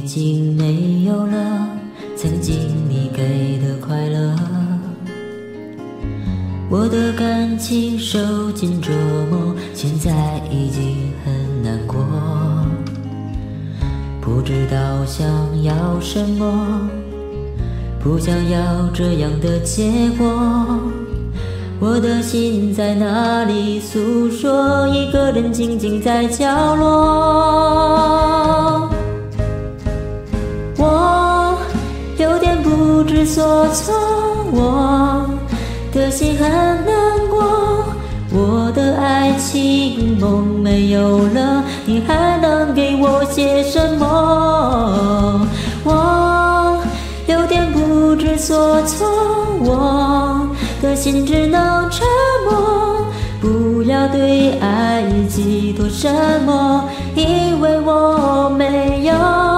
经没有了曾经你给的快乐，我的感情受尽折磨，现在已经很难过，不知道想要什么，不想要这样的结果，我的心在哪里诉说，一个人静静在角落。我有点不知所措，我的心很难过，我的爱情梦没有了，你还能给我些什么？我有点不知所措，我的心只能沉默，不要对爱寄托什么，因为我没有